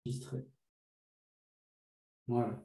Enregistré. Voilà.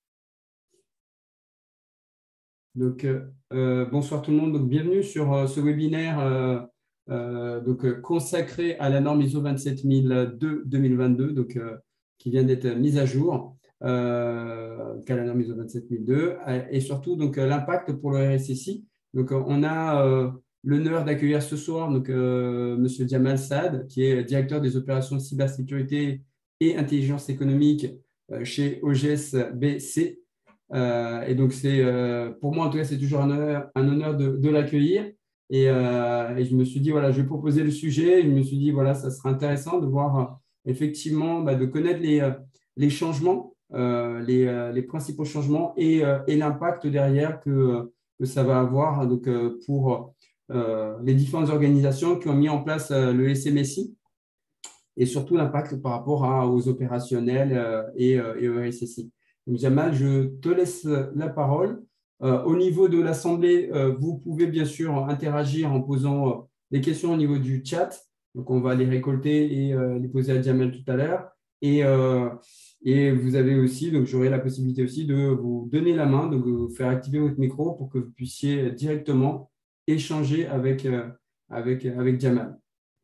Donc, bonsoir tout le monde. Donc, bienvenue sur ce webinaire consacré à la norme ISO 27002-2022, qui vient d'être mise à jour, qu'à la norme ISO 27002, et surtout l'impact pour le RSSI. Donc, on a l'honneur d'accueillir ce soir Monsieur Jamal Saad, qui est directeur des opérations de cybersécurité et intelligence économique chez OGS BC. Et donc, pour moi, en tout cas, c'est toujours un honneur de l'accueillir. Et je me suis dit, voilà, je vais proposer le sujet. Je me suis dit, voilà, ça sera intéressant de voir effectivement, de connaître les changements, les principaux changements et l'impact derrière que ça va avoir pour les différentes organisations qui ont mis en place le SMSI et surtout l'impact par rapport aux opérationnels et au RSSI. Donc, Jamal, je te laisse la parole. Au niveau de l'Assemblée, vous pouvez bien sûr interagir en posant des questions au niveau du chat. Donc, on va les récolter et les poser à Jamal tout à l'heure. Et vous avez aussi, donc j'aurai la possibilité aussi de vous donner la main, de vous faire activer votre micro pour que vous puissiez directement échanger avec Jamal.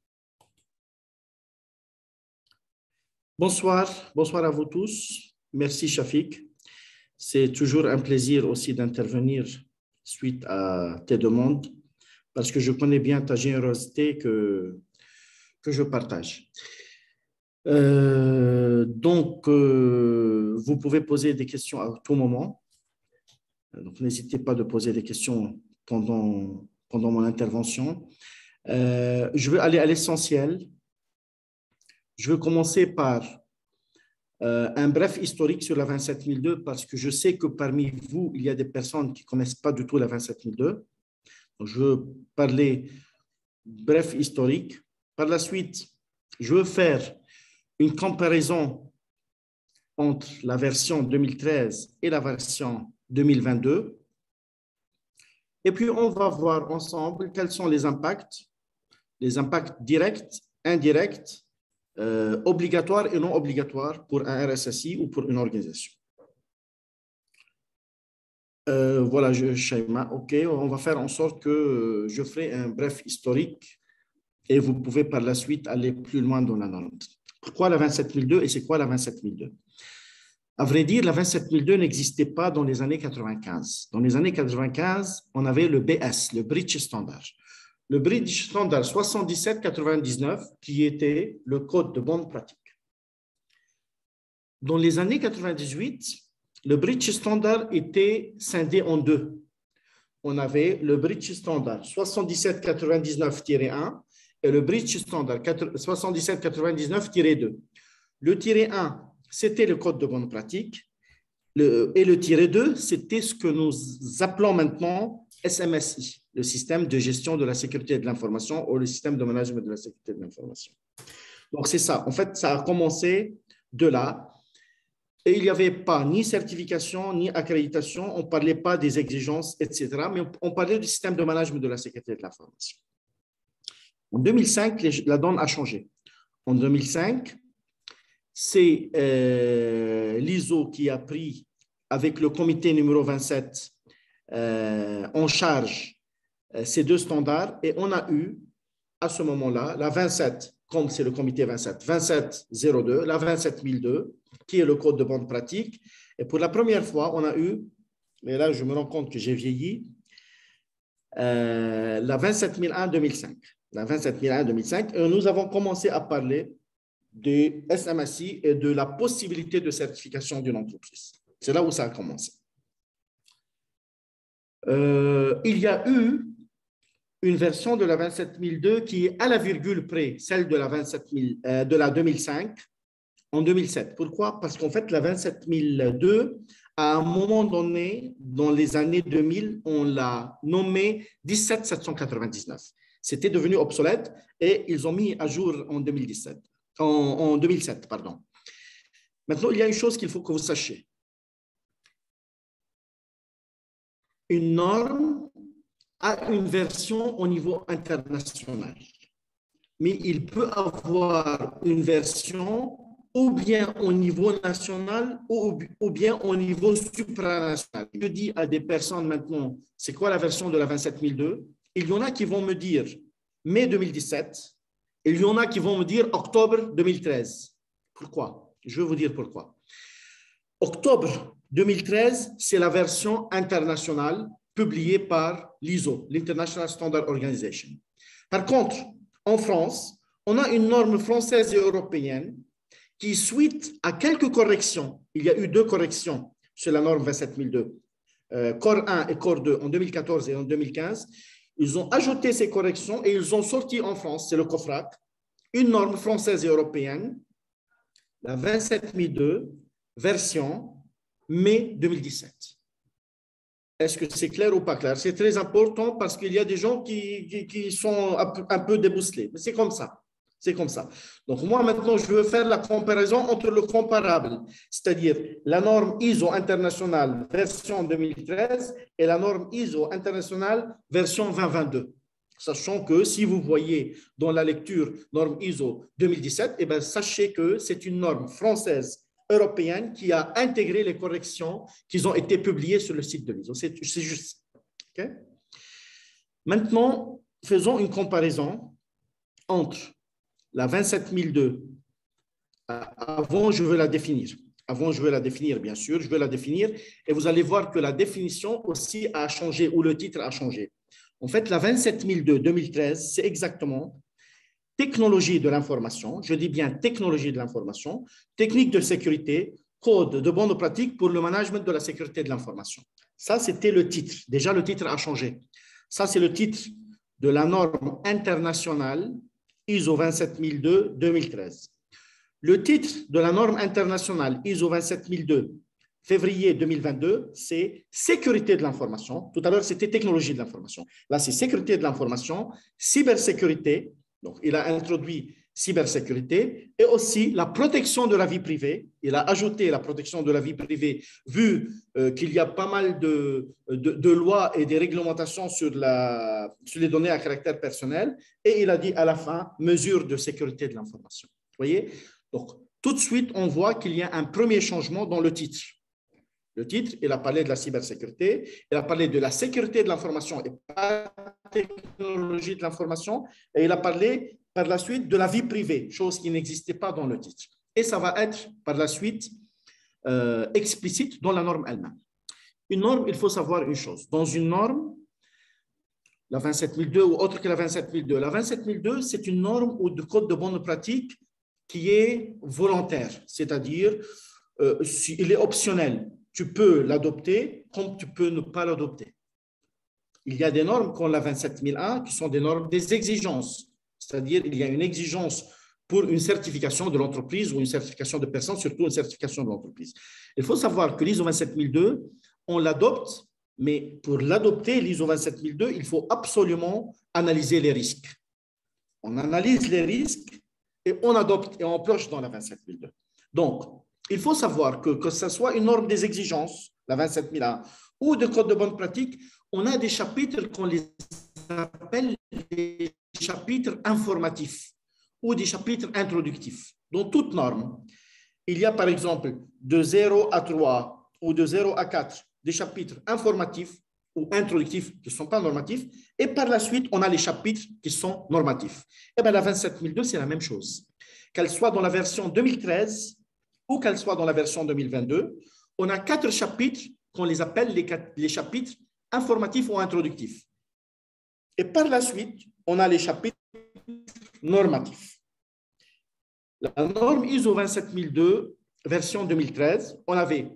Bonsoir à vous tous. Merci Shafik. C'est toujours un plaisir aussi d'intervenir suite à tes demandes parce que je connais bien ta générosité que je partage. Vous pouvez poser des questions à tout moment. Donc, n'hésitez pas de poser des questions pendant mon intervention. Je veux aller à l'essentiel. Je veux commencer par un bref historique sur la 27002 parce que je sais que parmi vous, il y a des personnes qui ne connaissent pas du tout la 27002. Donc, je veux parler bref historique. Par la suite, je veux faire une comparaison entre la version 2013 et la version 2022. Et puis, on va voir ensemble quels sont les impacts directs, indirects, obligatoires et non obligatoires pour un RSSI ou pour une organisation. Voilà, Shaima, OK, on va faire en sorte que je ferai un bref historique et vous pouvez par la suite aller plus loin dans la norme. Pourquoi la 27002 et c'est quoi la 27002? À vrai dire, la 27002 n'existait pas dans les années 95. Dans les années 95, on avait le BS, le Bridge Standard. Le Bridge Standard 7799, qui était le code de bonne pratique. Dans les années 98, le Bridge Standard était scindé en deux. On avait le Bridge Standard 7799-1 et le Bridge Standard 7799-2. Le tiret 1, c'était le code de bonne pratique. Et le tiret 2, c'était ce que nous appelons maintenant SMSI, le système de gestion de la sécurité de l'information ou le système de management de la sécurité de l'information. Donc, c'est ça. En fait, ça a commencé de là. Et il n'y avait pas ni certification, ni accréditation. On ne parlait pas des exigences, etc. Mais on parlait du système de management de la sécurité de l'information. En 2005, la donne a changé. En 2005, c'est l'ISO qui a pris, avec le comité numéro 27, en charge ces deux standards et on a eu à ce moment-là la 27, comme c'est le comité 27, 2702, la 27002 qui est le code de bonne pratique et pour la première fois on a eu, mais là je me rends compte que j'ai vieilli, la 27001-2005. La 27001-2005 et nous avons commencé à parler de SMSI et de la possibilité de certification d'une entreprise. C'est là où ça a commencé. Il y a eu une version de la 27002 qui est à la virgule près, celle de la 2005 en 2007. Pourquoi? Parce qu'en fait, la 27002, à un moment donné, dans les années 2000, on l'a nommée 17799. C'était devenu obsolète et ils ont mis à jour en 2007. Pardon. Maintenant, il y a une chose qu'il faut que vous sachiez. Une norme a une version au niveau international, mais il peut avoir une version ou bien au niveau national ou bien au niveau supranational. Je dis à des personnes maintenant, c'est quoi la version de la 27002? Il y en a qui vont me dire mai 2017, et il y en a qui vont me dire octobre 2013. Pourquoi? Je vais vous dire pourquoi. Octobre 2013, c'est la version internationale publiée par l'ISO, l'International Standard Organization. Par contre, en France, on a une norme française et européenne qui, suite à quelques corrections, il y a eu 2 corrections sur la norme 27002, Corps 1 et Corps 2 en 2014 et en 2015, ils ont ajouté ces corrections et ils ont sorti en France, c'est le COFRAC, une norme française et européenne, la 27002, version mai 2017. Est-ce que c'est clair ou pas clair? C'est très important parce qu'il y a des gens qui sont un peu débousselés. Mais c'est comme ça. C'est comme ça. Donc, moi, maintenant, je veux faire la comparaison entre le comparable, c'est-à-dire la norme ISO internationale version 2013 et la norme ISO internationale version 2022. Sachant que si vous voyez dans la lecture norme ISO 2017, eh bien, sachez que c'est une norme française européenne qui a intégré les corrections qui ont été publiées sur le site de l'ISO. C'est juste ça. Okay? Maintenant, faisons une comparaison entre la 27002. Avant, je veux la définir. Avant, je veux la définir, bien sûr. Je veux la définir. Et vous allez voir que la définition aussi a changé, ou le titre a changé. En fait, la 27002 2013, c'est exactement technologie de l'information. Je dis bien technologie de l'information, technique de sécurité, code de bonnes pratiques pour le management de la sécurité de l'information. Ça, c'était le titre. Déjà, le titre a changé. Ça, c'est le titre de la norme internationale ISO 27002 2013. Le titre de la norme internationale ISO 27002 février 2022, c'est sécurité de l'information. Tout à l'heure, c'était technologie de l'information. Là, c'est sécurité de l'information, cybersécurité. Donc, il a introduit cybersécurité et aussi la protection de la vie privée. Il a ajouté la protection de la vie privée vu qu'il y a pas mal de lois et des réglementations sur les données à caractère personnel. Et il a dit à la fin, mesures de sécurité de l'information. Vous voyez? Donc, tout de suite, on voit qu'il y a un premier changement dans le titre. Le titre, il a parlé de la cybersécurité, il a parlé de la sécurité de l'information et pas la technologie de l'information, et il a parlé par la suite de la vie privée, chose qui n'existait pas dans le titre. Et ça va être par la suite explicite dans la norme elle-même. Une norme, il faut savoir une chose. Dans une norme, la 27002 ou autre que la 27002, la 27002, c'est une norme ou de code de bonne pratique qui est volontaire, c'est-à-dire il est optionnel. Tu peux l'adopter comme tu peux ne pas l'adopter. Il y a des normes comme la 27001 qui sont des normes des exigences, c'est-à-dire il y a une exigence pour une certification de l'entreprise ou une certification de personne, surtout une certification de l'entreprise. Il faut savoir que l'ISO 27002, on l'adopte, mais pour l'adopter, l'ISO 27002, il faut absolument analyser les risques. On analyse les risques et on adopte et on pioche dans la 27002. Donc, il faut savoir que ce soit une norme des exigences, la 27001, ou de code de bonne pratique, on a des chapitres qu'on les appelle des chapitres informatifs ou des chapitres introductifs. Dans toute norme, il y a par exemple de 0 à 3 ou de 0 à 4 des chapitres informatifs ou introductifs qui ne sont pas normatifs, et par la suite, on a les chapitres qui sont normatifs. Et bien, la 27002, c'est la même chose. Qu'elle soit dans la version 2013 ou qu'elle soit dans la version 2022, on a 4 chapitres qu'on les appelle les chapitres informatifs ou introductifs. Et par la suite, on a les chapitres normatifs. La norme ISO 27002, version 2013, on avait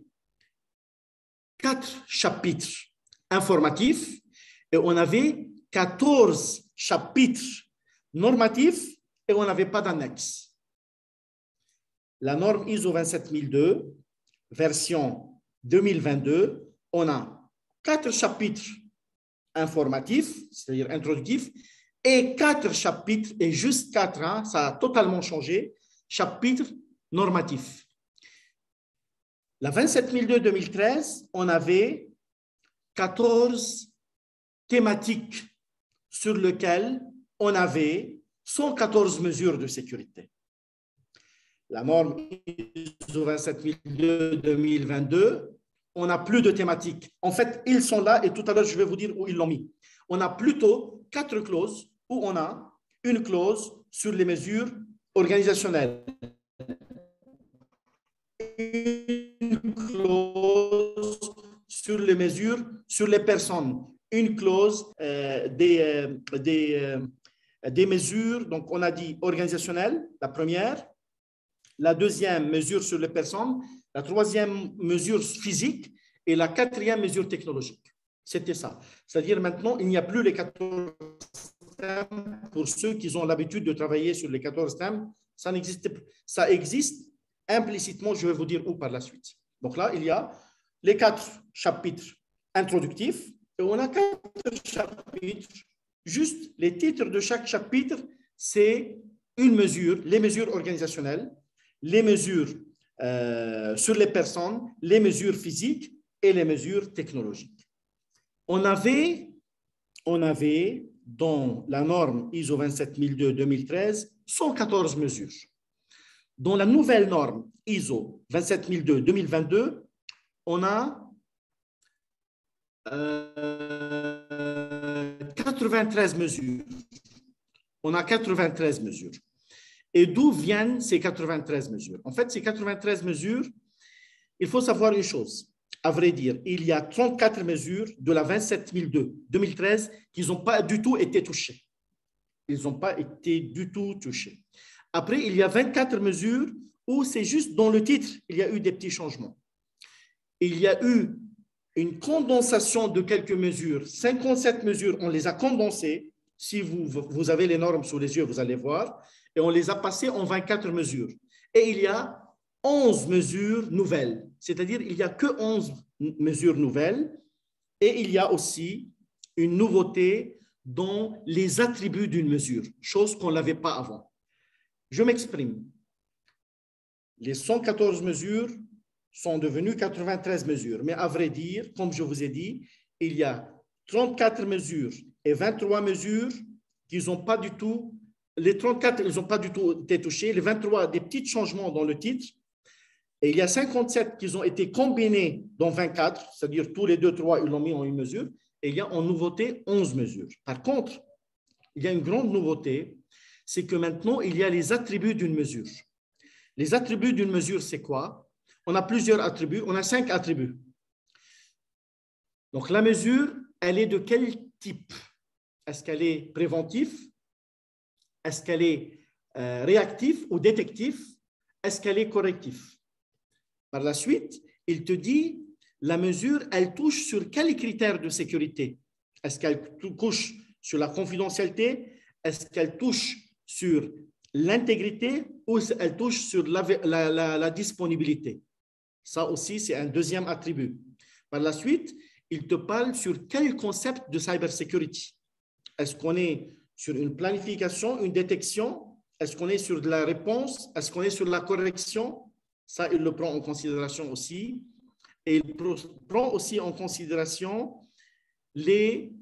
4 chapitres informatifs et on avait 14 chapitres normatifs et on n'avait pas d'annexe. La norme ISO 27002, version 2022, on a 4 chapitres informatifs, c'est-à-dire introductifs, et 4 chapitres, et juste 4, hein, ça a totalement changé, chapitres normatifs. La 27002-2013, on avait 14 thématiques sur lesquelles on avait 114 mesures de sécurité. la norme ISO 27002-2022, on n'a plus de thématiques. En fait, ils sont là et tout à l'heure, je vais vous dire où ils l'ont mis. On a plutôt 4 clauses où on a une clause sur les mesures organisationnelles, une clause sur les mesures sur les personnes, une clause des mesures, donc on a dit organisationnelles, la première, la deuxième mesure sur les personnes, la troisième mesure physique et la quatrième mesure technologique. C'était ça. C'est-à-dire maintenant, il n'y a plus les 14 thèmes. Pour ceux qui ont l'habitude de travailler sur les 14 thèmes, ça n'existe plus. Ça existe implicitement, je vais vous dire où par la suite. Donc là, il y a les 4 chapitres introductifs et on a 4 chapitres. Juste les titres de chaque chapitre, c'est une mesure, les mesures organisationnelles, les mesures sur les personnes, les mesures physiques et les mesures technologiques. On avait dans la norme ISO 27002-2013 114 mesures. Dans la nouvelle norme ISO 27002-2022, on a 93 mesures. On a 93 mesures. Et d'où viennent ces 93 mesures? En fait, ces 93 mesures, il faut savoir une chose. À vrai dire, il y a 34 mesures de la 27002-2013 qui n'ont pas du tout été touchées. Ils n'ont pas été du tout touchés. Après, il y a 24 mesures où c'est juste dans le titre, il y a eu des petits changements. Il y a eu une condensation de quelques mesures. 57 mesures, on les a condensées. Si vous avez les normes sous les yeux, vous allez voir. Et on les a passées en 24 mesures. Et il y a 11 mesures nouvelles. C'est-à-dire, il n'y a que 11 mesures nouvelles. Et il y a aussi une nouveauté dans les attributs d'une mesure, chose qu'on n'avait pas avant. Je m'exprime. Les 114 mesures sont devenues 93 mesures. Mais à vrai dire, comme je vous ai dit, il y a 34 mesures et 23 mesures qui n'ont pas du tout, les 34, ils n'ont pas du tout été touchés, les 23, des petits changements dans le titre, et il y a 57 qui ont été combinés dans 24, c'est-à-dire tous les 2-3, ils l'ont mis en une mesure, et il y a en nouveauté 11 mesures. Par contre, il y a une grande nouveauté, c'est que maintenant, il y a les attributs d'une mesure. Les attributs d'une mesure, c'est quoi? On a plusieurs attributs, on a 5 attributs. Donc, la mesure, elle est de quel type? Est-ce qu'elle est préventive? Est-ce qu'elle est réactive ou détective? Est-ce qu'elle est corrective? Par la suite, il te dit, la mesure, elle touche sur quels critères de sécurité? Est-ce qu'elle touche sur la confidentialité? Est-ce qu'elle touche sur l'intégrité ou elle touche sur la disponibilité? Ça aussi, c'est un deuxième attribut. Par la suite, il te parle sur quel concept de cybersecurity. Est-ce qu'on est sur une planification, une détection? Est-ce qu'on est sur de la réponse? Est-ce qu'on est sur la correction? Ça, il le prend en considération aussi. Et il prend aussi en considération les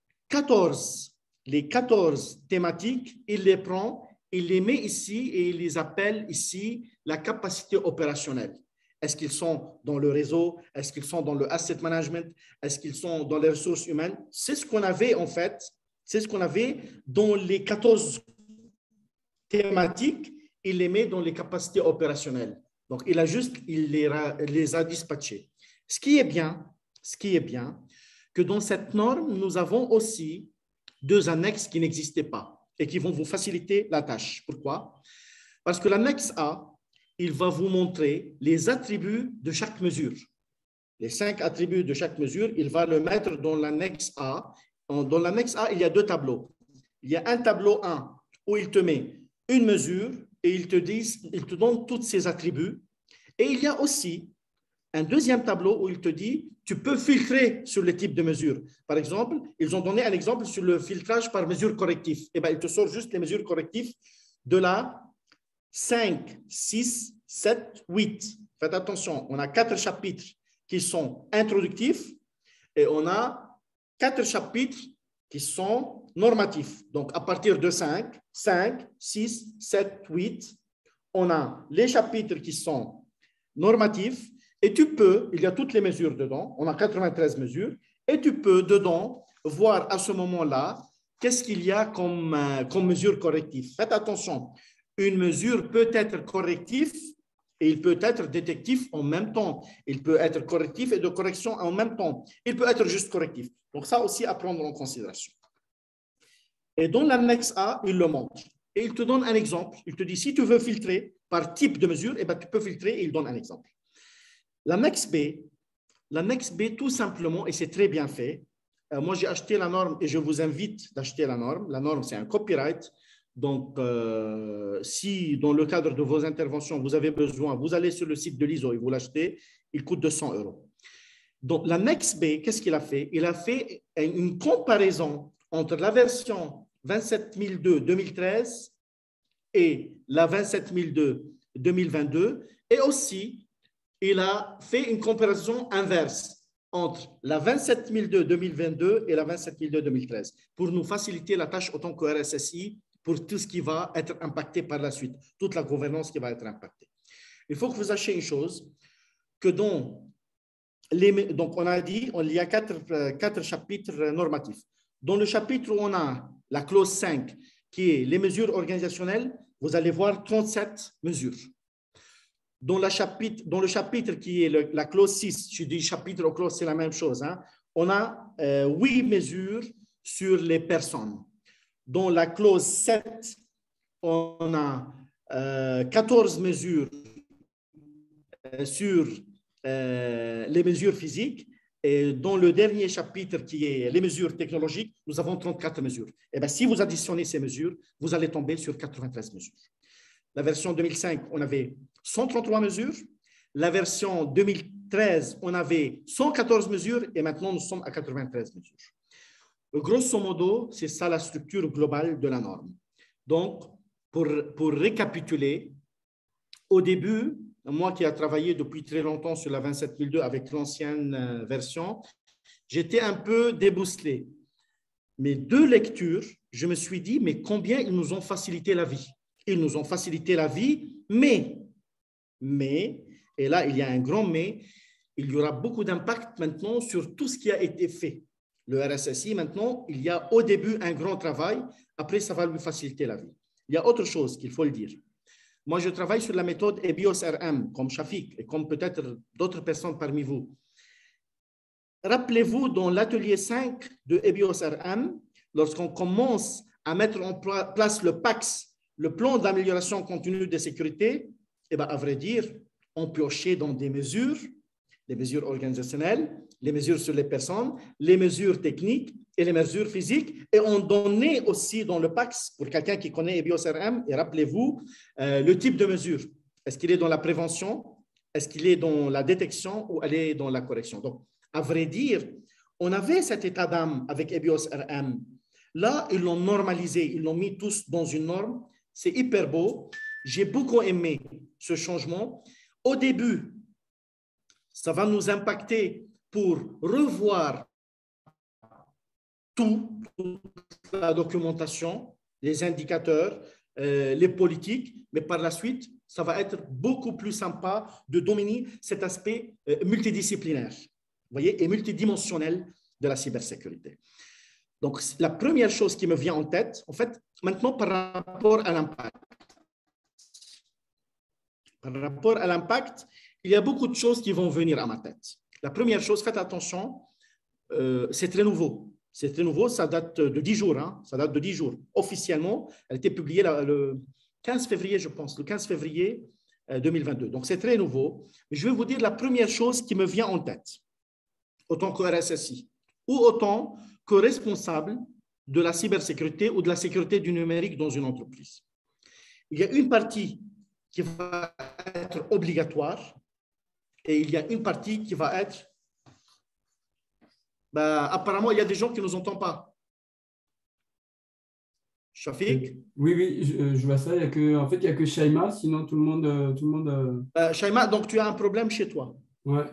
14 thématiques, il les prend, il les met ici et il les appelle ici la capacité opérationnelle. Est-ce qu'ils sont dans le réseau? Est-ce qu'ils sont dans le asset management? Est-ce qu'ils sont dans les ressources humaines? C'est ce qu'on avait en fait, c'est ce qu'on avait dans les 14 thématiques, il les met dans les capacités opérationnelles. Donc, il les a dispatchés. Ce qui est bien, que dans cette norme, nous avons aussi 2 annexes qui n'existaient pas et qui vont vous faciliter la tâche. Pourquoi? Parce que l'annexe A, il va vous montrer les attributs de chaque mesure. Les 5 attributs de chaque mesure, il va le mettre dans l'annexe A. Dans l'annexe A, il y a 2 tableaux. Il y a un tableau 1 où il te met une mesure et il te donne tous ses attributs. Et il y a aussi un deuxième tableau où il te dit, tu peux filtrer sur le type de mesure. Par exemple, ils ont donné un exemple sur le filtrage par mesure corrective. Eh bien, il te sort juste les mesures correctives de la 5, 6, 7, 8. Faites attention, on a 4 chapitres qui sont introductifs et on a 4 chapitres qui sont normatifs. Donc, à partir de 5, 6, 7, 8, on a les chapitres qui sont normatifs et tu peux, il y a toutes les mesures dedans, on a 93 mesures, et tu peux dedans voir à ce moment-là qu'est-ce qu'il y a comme mesure corrective. Faites attention, une mesure peut être corrective et il peut être détectif en même temps. Il peut être correctif et de correction en même temps. Il peut être juste correctif. Donc ça aussi à prendre en considération. Et dans l'annexe A, il le montre. Et il te donne un exemple. Il te dit, si tu veux filtrer par type de mesure, eh ben, tu peux filtrer et il donne un exemple. L'annexe B, tout simplement, et c'est très bien fait. Moi, j'ai acheté la norme et je vous invite d'acheter la norme. La norme, c'est un copyright. Donc, si dans le cadre de vos interventions, vous avez besoin, vous allez sur le site de l'ISO et vous l'achetez, il coûte 200 €. Donc, l'annexe B, qu'est-ce qu'il a fait? Il a fait une comparaison entre la version 27002 2013 et la 27002 2022 et aussi, il a fait une comparaison inverse entre la 27002 2022 et la 27002 2013 pour nous faciliter la tâche autant que RSSI pour tout ce qui va être impacté par la suite, toute la gouvernance qui va être impactée. Il faut que vous sachiez une chose, que donc on a dit, il y a quatre chapitres normatifs. Dans le chapitre où on a la clause 5, qui est les mesures organisationnelles, vous allez voir 37 mesures. Dans le chapitre qui est la clause 6, je dis chapitre ou clause, c'est la même chose, hein, on a 8 mesures sur les personnes. Dans la clause 7, on a 14 mesures sur les mesures physiques. Et dans le dernier chapitre qui est les mesures technologiques, nous avons 34 mesures. Et bien, si vous additionnez ces mesures, vous allez tomber sur 93 mesures. La version 2005, on avait 133 mesures. La version 2013, on avait 114 mesures et maintenant nous sommes à 93 mesures. Grosso modo, c'est ça la structure globale de la norme. Donc, pour récapituler, au début, moi qui ai travaillé depuis très longtemps sur la 27002 avec l'ancienne version, j'étais un peu débousselé. Mes 2 lectures, je me suis dit, mais combien ils nous ont facilité la vie? Ils nous ont facilité la vie, mais, et là il y a un grand mais, il y aura beaucoup d'impact maintenant sur tout ce qui a été fait. Le RSSI, maintenant, il y a au début un grand travail, après ça va lui faciliter la vie. Il y a autre chose qu'il faut le dire. Moi, je travaille sur la méthode EBIOS-RM, comme Shafik, et comme peut-être d'autres personnes parmi vous. Rappelez-vous, dans l'atelier 5 de EBIOS-RM, lorsqu'on commence à mettre en place le PAX, le plan d'amélioration continue de sécurité, eh bien, à vrai dire, on piochait dans des mesures, les mesures organisationnelles, les mesures sur les personnes, les mesures techniques et les mesures physiques. Et on donnait aussi dans le PAX, pour quelqu'un qui connaît EBIOS-RM, et rappelez-vous, le type de mesure. Est-ce qu'il est dans la prévention? Est-ce qu'il est dans la détection ou elle est dans la correction? Donc, à vrai dire, on avait cet état d'âme avec EBIOS-RM. Là, ils l'ont normalisé, ils l'ont mis tous dans une norme. C'est hyper beau. J'ai beaucoup aimé ce changement. Au début, ça va nous impacter pour revoir toute la documentation, les indicateurs, les politiques, mais par la suite, ça va être beaucoup plus sympa de dominer cet aspect multidisciplinaire, vous voyez, et multidimensionnel de la cybersécurité. Donc, la première chose qui me vient en tête, en fait, maintenant par rapport à l'impact. Par rapport à l'impact, il y a beaucoup de choses qui vont venir à ma tête. La première chose, faites attention, c'est très nouveau. C'est très nouveau, ça date de 10 jours. Hein, ça date de 10 jours. Officiellement, elle a été publiée le 15 février, je pense, le 15 février 2022. Donc, c'est très nouveau. Mais je vais vous dire la première chose qui me vient en tête, autant que RSSI, ou autant que responsable de la cybersécurité ou de la sécurité du numérique dans une entreprise. Il y a une partie qui va être obligatoire et il y a une partie qui va être... apparemment, il y a des gens qui ne nous entendent pas. Shafik? Oui, je vois ça. En fait, il n'y a que Shaima, sinon tout le monde... Shaima, donc tu as un problème chez toi? Ouais.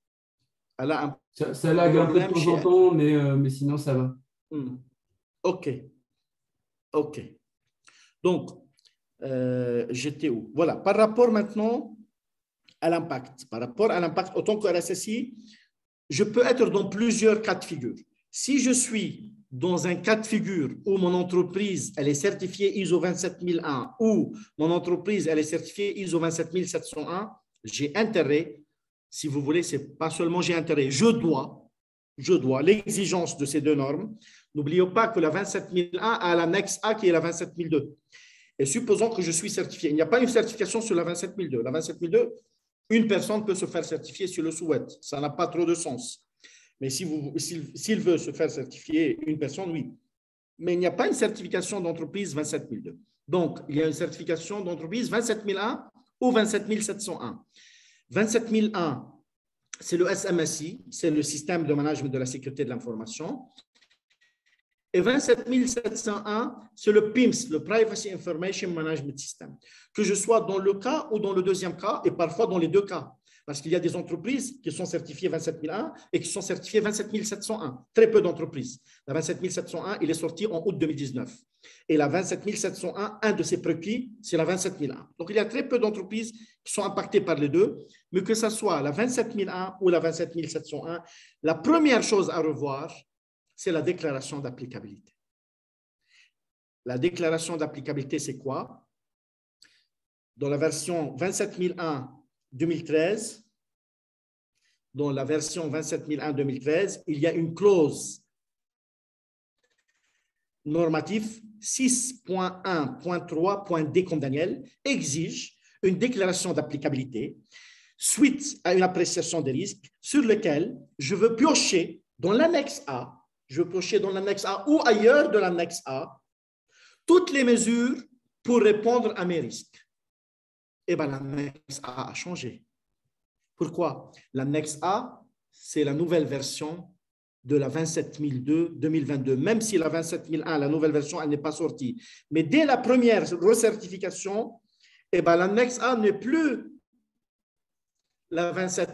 Ça lag un peu de temps en temps, mais sinon, ça va. OK. Donc, J'étais où? Voilà, par rapport maintenant à l'impact. Par rapport à l'impact, autant que RSSI, je peux être dans plusieurs cas de figure. Si je suis dans un cas de figure où mon entreprise elle est certifiée ISO 27001 ou mon entreprise elle est certifiée ISO 27701, j'ai intérêt, si vous voulez, c'est pas seulement j'ai intérêt, je dois l'exigence de ces deux normes. N'oubliez pas que la 27001 a l'annexe A qui est la 27002. Et supposons que je suis certifié. Il n'y a pas une certification sur la 27002. La 27002, une personne peut se faire certifier si le souhaite. Ça n'a pas trop de sens. Mais s'il veut se faire certifier une personne, oui. Mais il n'y a pas une certification d'entreprise 27002. Donc, il y a une certification d'entreprise 27001 ou 27701. 27001, c'est le SMSI, c'est le système de management de la sécurité de l'information. Et 27701, c'est le PIMS, le Privacy Information Management System. Que je sois dans le cas ou dans le deuxième cas, et parfois dans les deux cas. Parce qu'il y a des entreprises qui sont certifiées 27001 et qui sont certifiées 27701. Très peu d'entreprises. La 27701, il est sorti en août 2019. Et la 27701, un de ses prérequis, c'est la 27001. Donc, il y a très peu d'entreprises qui sont impactées par les deux. Mais que ce soit la 27001 ou la 27701, la première chose à revoir, c'est la déclaration d'applicabilité. La déclaration d'applicabilité, c'est quoi? Dans la version 27001-2013, dans la version 27001-2013, il y a une clause normative 6.1.3.d comme Daniel exige une déclaration d'applicabilité suite à une appréciation des risques sur lequel je veux piocher dans l'annexe A, ou ailleurs de l'annexe A, toutes les mesures pour répondre à mes risques. Eh bien, l'annexe A a changé. Pourquoi? L'annexe A, c'est la nouvelle version de la 27002-2022, même si la 27001, la nouvelle version, elle n'est pas sortie. Mais dès la première recertification, eh bien, l'annexe A n'est plus la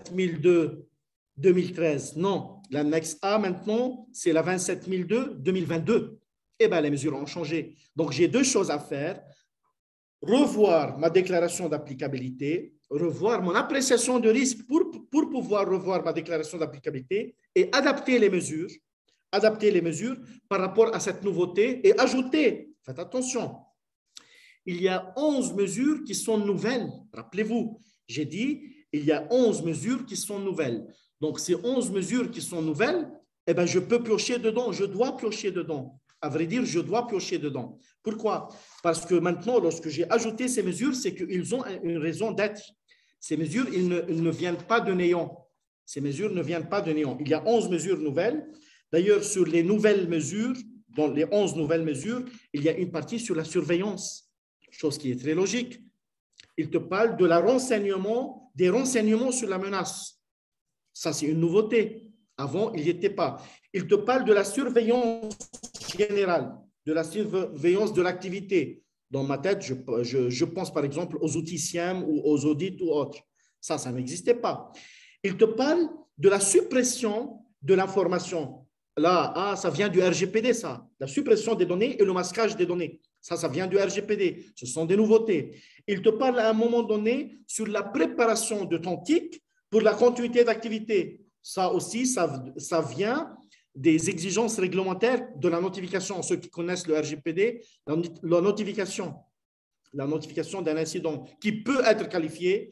27002-2013. Non, l'annexe A maintenant, c'est la 27002-2022. Eh bien, les mesures ont changé. Donc, j'ai deux choses à faire. Revoir ma déclaration d'applicabilité, revoir mon appréciation de risque pour pouvoir revoir ma déclaration d'applicabilité et adapter les mesures par rapport à cette nouveauté et ajouter, faites attention, il y a 11 mesures qui sont nouvelles. Rappelez-vous, j'ai dit, il y a 11 mesures qui sont nouvelles. Donc, ces 11 mesures qui sont nouvelles, eh bien, je peux piocher dedans, je dois piocher dedans. À vrai dire, je dois piocher dedans. Pourquoi? Parce que maintenant, lorsque j'ai ajouté ces mesures, c'est qu'ils ont une raison d'être. Ces mesures, ils ne viennent pas de néant. Ces mesures ne viennent pas de néant. Il y a 11 mesures nouvelles. D'ailleurs, sur les nouvelles mesures, dans les 11 nouvelles mesures, il y a une partie sur la surveillance, chose qui est très logique. Il te parle de la renseignement, des renseignements sur la menace. Ça, c'est une nouveauté. Avant, il n'y était pas. Il te parle de la surveillance générale, de la surveillance de l'activité. Dans ma tête, je pense par exemple aux outils SIEM ou aux audits ou autres. Ça n'existait pas. Il te parle de la suppression de l'information. Là, ça vient du RGPD, ça. La suppression des données et le masquage des données. Ça vient du RGPD. Ce sont des nouveautés. Il te parle à un moment donné sur la préparation de ton TIC pour la continuité d'activité. Ça aussi, ça vient des exigences réglementaires de la notification. Ceux qui connaissent le RGPD, la notification d'un incident qui peut être qualifié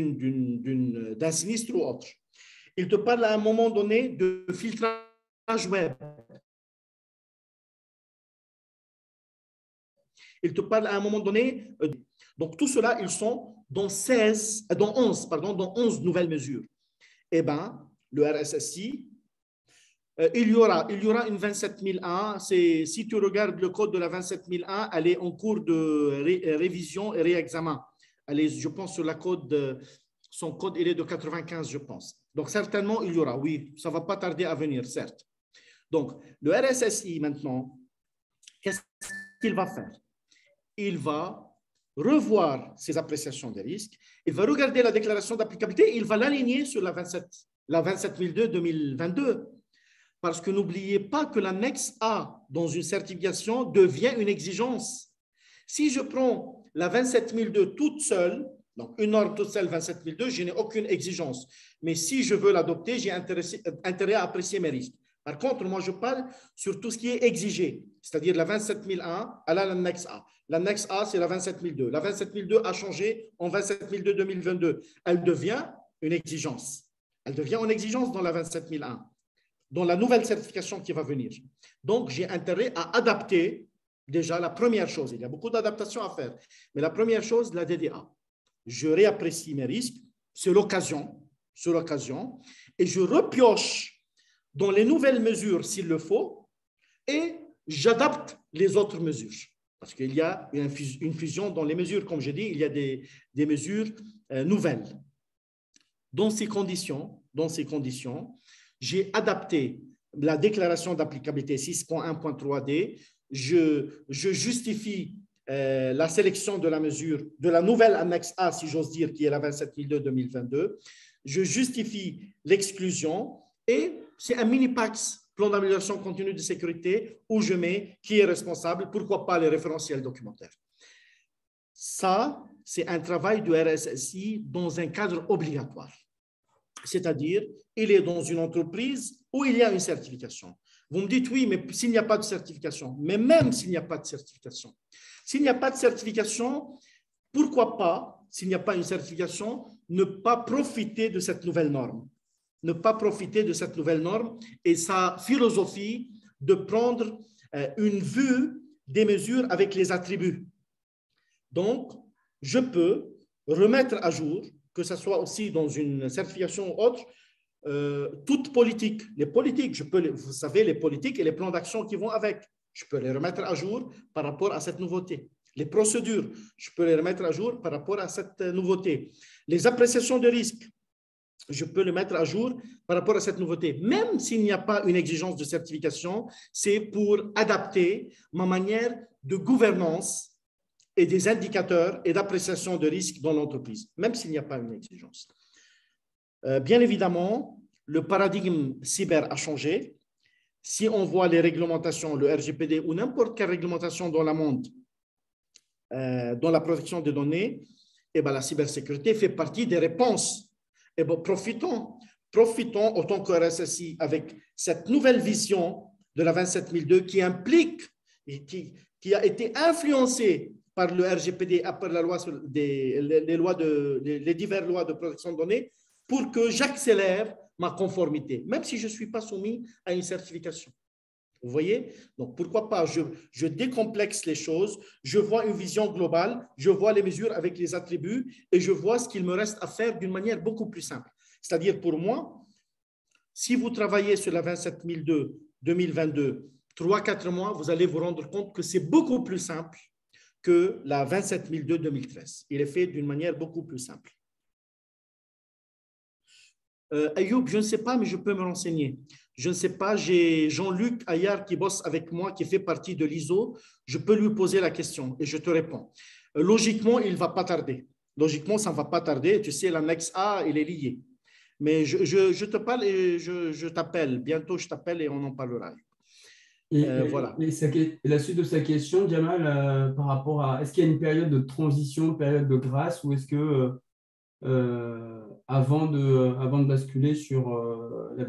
d'un sinistre ou autre. Il te parle à un moment donné de filtrage web. Il te parle à un moment donné. Donc, tout cela, ils sont dans 11 nouvelles mesures. Eh bien, le RSSI, il y aura une 27001. Si tu regardes le code de la 27001, elle est en cours de révision et réexamen. Je pense sur son code, il est de 95, je pense. Donc, certainement, il y aura. Oui, ça ne va pas tarder à venir, certes. Donc, le RSSI, maintenant, qu'est-ce qu'il va faire? Il va revoir ses appréciations des risques, il va regarder la déclaration d'applicabilité, il va l'aligner sur la 27002-2022. Parce que n'oubliez pas que l'annexe A dans une certification devient une exigence. Si je prends la 27002 toute seule, donc une norme toute seule 27002, je n'ai aucune exigence. Mais si je veux l'adopter, j'ai intérêt à apprécier mes risques. Par contre, moi, je parle sur tout ce qui est exigé, c'est-à-dire la 27001, elle a l'annexe A. L'annexe A, c'est la 27002. La 27002 a changé en 27002-2022. Elle devient une exigence. Elle devient une exigence dans la 27001, dans la nouvelle certification qui va venir. Donc, j'ai intérêt à adapter déjà la première chose. Il y a beaucoup d'adaptations à faire. Mais la première chose, la DDA. Je réapprécie mes risques, c'est l'occasion, et je repioche dans les nouvelles mesures s'il le faut, et j'adapte les autres mesures. Parce qu'il y a une fusion dans les mesures, comme je dis, il y a des mesures nouvelles. Dans ces conditions, j'ai adapté la déclaration d'applicabilité 6.1.3D, je justifie la sélection de la mesure, de la nouvelle annexe A, si j'ose dire, qui est la 27002-2022, je justifie l'exclusion et c'est un mini-PAX, plan d'amélioration continue de sécurité, où je mets qui est responsable, pourquoi pas les référentiels documentaires. Ça, c'est un travail du RSSI dans un cadre obligatoire. C'est-à-dire, il est dans une entreprise où il y a une certification. Vous me dites, oui, mais s'il n'y a pas de certification, mais même s'il n'y a pas de certification, pourquoi pas, s'il n'y a pas une certification, ne pas profiter de cette nouvelle norme? Ne pas profiter de cette nouvelle norme et sa philosophie de prendre une vue des mesures avec les attributs. Donc, je peux remettre à jour, que ce soit aussi dans une certification ou autre, toute politique. Les politiques, vous savez, les politiques et les plans d'action qui vont avec, je peux les remettre à jour par rapport à cette nouveauté. Les procédures, je peux les remettre à jour par rapport à cette nouveauté. Les appréciations de risque, je peux le mettre à jour par rapport à cette nouveauté. Même s'il n'y a pas une exigence de certification, c'est pour adapter ma manière de gouvernance et des indicateurs et d'appréciation de risque dans l'entreprise, même s'il n'y a pas une exigence. Bien évidemment, le paradigme cyber a changé. Si on voit les réglementations, le RGPD ou n'importe quelle réglementation dans le monde, dans la protection des données, eh bien, la cybersécurité fait partie des réponses. Eh bien, profitons autant que RSSI avec cette nouvelle vision de la 27002 qui implique et qui a été influencée par le RGPD après la loi les diverses lois de protection de données pour que j'accélère ma conformité, même si je ne suis pas soumis à une certification. Vous voyez? Donc, pourquoi pas, je décomplexe les choses, je vois une vision globale, je vois les mesures avec les attributs et je vois ce qu'il me reste à faire d'une manière beaucoup plus simple. C'est-à-dire, pour moi, si vous travaillez sur la 27002-2022, 3-4 mois, vous allez vous rendre compte que c'est beaucoup plus simple que la 27002-2013. Il est fait d'une manière beaucoup plus simple. Ayoub, je ne sais pas, mais je peux me renseigner. Je ne sais pas, j'ai Jean-Luc Ayar qui bosse avec moi, qui fait partie de l'ISO. Je peux lui poser la question et je te réponds. Logiquement, il ne va pas tarder. Logiquement, ça ne va pas tarder. Tu sais, l'annexe A, il est lié. Mais je te parle et je t'appelle. Bientôt, je t'appelle et on en parlera. Voilà. Et la suite de sa question, Jamal, par rapport à, est-ce qu'il y a une période de transition, période de grâce, ou est-ce que avant de basculer sur la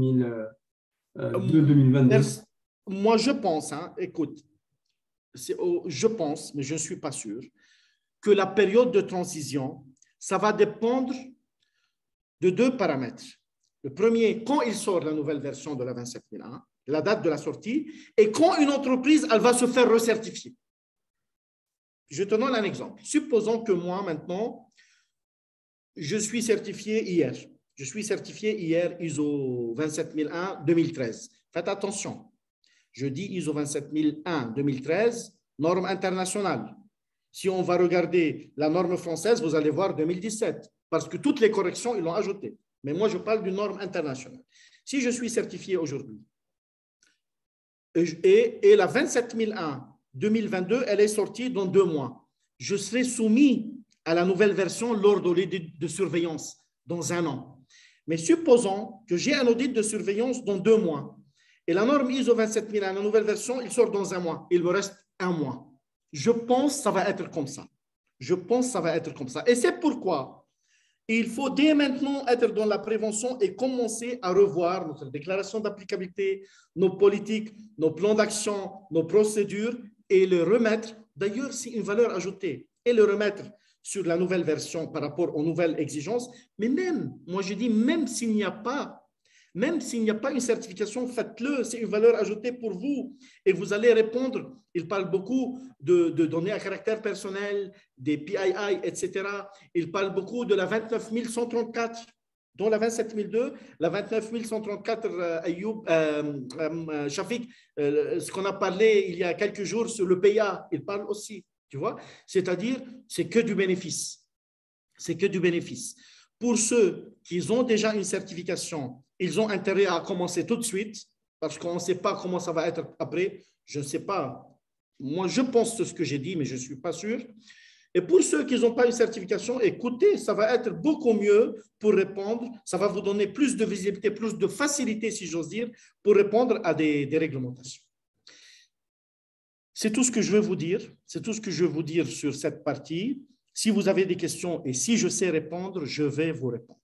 27002-2022? Moi, je pense, écoute, je pense, mais je ne suis pas sûr, que la période de transition, ça va dépendre de 2 paramètres. Le premier, quand il sort la nouvelle version de la 27001, la date de la sortie, et quand une entreprise, elle va se faire recertifier. Je te donne un exemple. Supposons que moi, maintenant, je suis certifié hier. Je suis certifié hier ISO 27001-2013. Faites attention. Je dis ISO 27001-2013, norme internationale. Si on va regarder la norme française, vous allez voir 2017, parce que toutes les corrections, ils l'ont ajouté. Mais moi, je parle d'une norme internationale. Si je suis certifié aujourd'hui, et la 27001-2022, elle est sortie dans 2 mois, je serai soumis à la nouvelle version lors de l'audit de surveillance dans 1 an. Mais supposons que j'ai un audit de surveillance dans 2 mois et la norme ISO 27001, la nouvelle version, il sort dans 1 mois. Il me reste 1 mois. Je pense que ça va être comme ça. Je pense que ça va être comme ça. Et c'est pourquoi il faut dès maintenant être dans la prévention et commencer à revoir notre déclaration d'applicabilité, nos politiques, nos plans d'action, nos procédures et le remettre. D'ailleurs, c'est une valeur ajoutée et le remettre sur la nouvelle version par rapport aux nouvelles exigences. Mais même, moi je dis, même s'il n'y a pas une certification, faites-le, c'est une valeur ajoutée pour vous et vous allez répondre. Il parle beaucoup de données à caractère personnel, des PII, etc. Il parle beaucoup de la 29 134, dont la 27 002, la 29 134, Ayoub, Shafik, ce qu'on a parlé il y a quelques jours sur le PIA, il parle aussi, tu vois. C'est-à-dire, c'est que du bénéfice. C'est que du bénéfice. Pour ceux qui ont déjà une certification, ils ont intérêt à commencer tout de suite parce qu'on ne sait pas comment ça va être après. Je ne sais pas. Moi, je pense ce que j'ai dit, mais je ne suis pas sûr. Et pour ceux qui n'ont pas une certification, écoutez, ça va être beaucoup mieux pour répondre. Ça va vous donner plus de visibilité, plus de facilité, si j'ose dire, pour répondre à des réglementations. C'est tout ce que je veux vous dire. C'est tout ce que je veux vous dire sur cette partie. Si vous avez des questions et si je sais répondre, je vais vous répondre.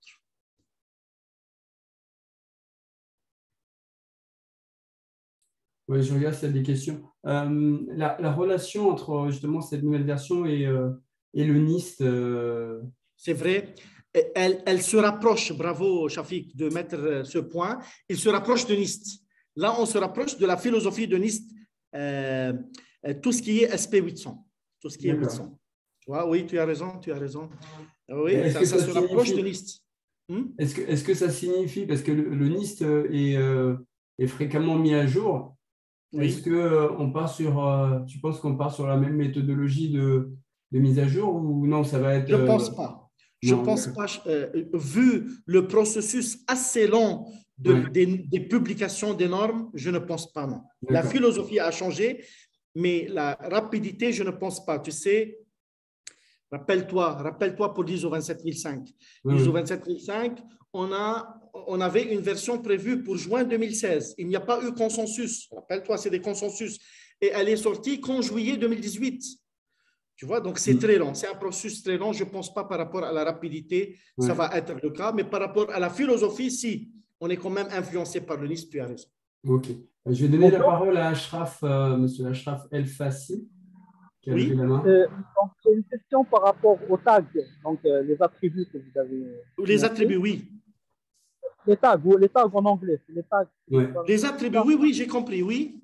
Oui, je regarde s'il y a des questions. La relation entre justement cette nouvelle version et le NIST. C'est vrai. Elle se rapproche, bravo Shafik de mettre ce point, il se rapproche de NIST. Là, on se rapproche de la philosophie de NIST, tout ce qui est SP800. Tout ce qui est 800. Tu vois, oui, tu as raison, tu as raison. Oui, ça se rapproche de NIST. Est-ce que ça signifie, parce que le NIST est fréquemment mis à jour, oui. Est-ce que tu penses qu'on part sur la même méthodologie de mise à jour ou non, ça va être… Je ne pense pas. Je ne pense pas, vu le processus assez long des publications des normes, je ne pense pas, non. La philosophie a changé, mais la rapidité, je ne pense pas. Tu sais, rappelle-toi pour l'ISO 27005. L'ISO 27005, on avait une version prévue pour juin 2016. Il n'y a pas eu consensus. Rappelle-toi, c'est des consensus. Et elle est sortie qu'en juillet 2018. Tu vois, donc c'est très long. C'est un processus très long. Je ne pense pas par rapport à la rapidité, ça va être le cas. Mais par rapport à la philosophie, si, on est quand même influencé par le NIST, tu as raison. OK. Je vais donner la parole à Ashraf, monsieur Ashraf El Fassi. Oui. Donc, c'est une question par rapport aux tags, donc les attributs que vous avez. Les attributs, oui. Les tags en anglais. Les tags. Ouais. Les attributs, oui, j'ai compris, oui.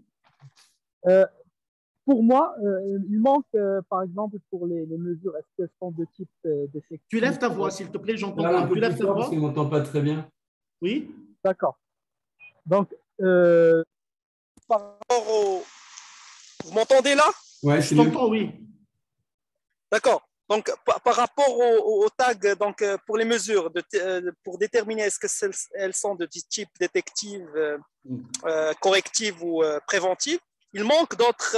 Pour moi, il manque, par exemple, pour les mesures, est-ce qu'elles sont de type défectif? Tu lèves ta voix, s'il te plaît, j'entends pas. Tu lèves ta voix parce qu'on ne m'entend pas très bien. Oui. D'accord. Donc, par rapport au… Vous m'entendez là? Ouais, je t'entends, oui. D'accord. Donc, par rapport au tag, donc, pour les mesures, pour déterminer est-ce qu'elles sont de type détective, corrective ou préventive, il manque d'autres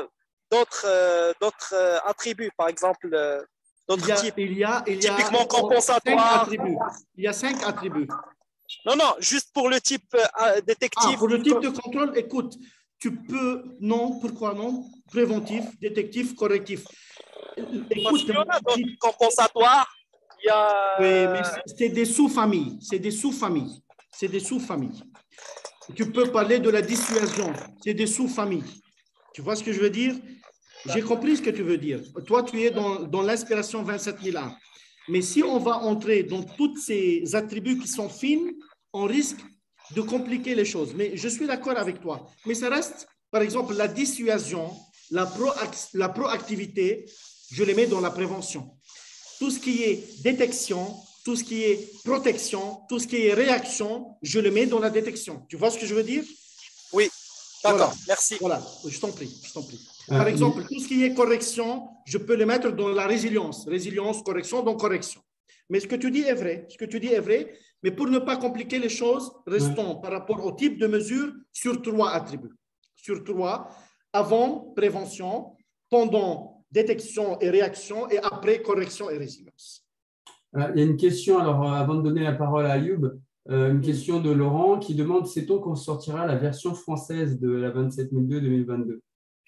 attributs, par exemple, d'autres types. Typiquement compensatoire. Il y a 5 attributs. Non, juste pour le type détective. Pour le type de contrôle, écoute, tu peux, non, pourquoi non? Préventif, détectif, correctif. Écoute, il y en a d'autres compensatoires. Il y a… Oui, mais c'est des sous-familles. C'est des sous-familles. C'est des sous-familles. Tu peux parler de la dissuasion. C'est des sous-familles. Tu vois ce que je veux dire? J'ai compris ce que tu veux dire. Toi, tu es dans l'inspiration 27001. Mais si on va entrer dans tous ces attributs qui sont fines, on risque de compliquer les choses. Mais je suis d'accord avec toi. Mais ça reste, par exemple, la dissuasion, la proactivité, je les mets dans la prévention. Tout ce qui est détection, tout ce qui est protection, tout ce qui est réaction, je le mets dans la détection. Tu vois ce que je veux dire? Oui, d'accord, voilà. Merci. Voilà, je t'en prie. Par exemple, tout ce qui est correction, je peux le mettre dans la résilience. Résilience, correction, donc correction. Mais ce que tu dis est vrai. Mais pour ne pas compliquer les choses, restons par rapport au type de mesure sur 3 attributs. Sur 3, avant prévention, pendant détection et réaction, et après correction et résilience. Il y a une question, alors avant de donner la parole à Ayoub, une question de Laurent qui demande, sait-on qu'on sortira la version française de la 27002 2022?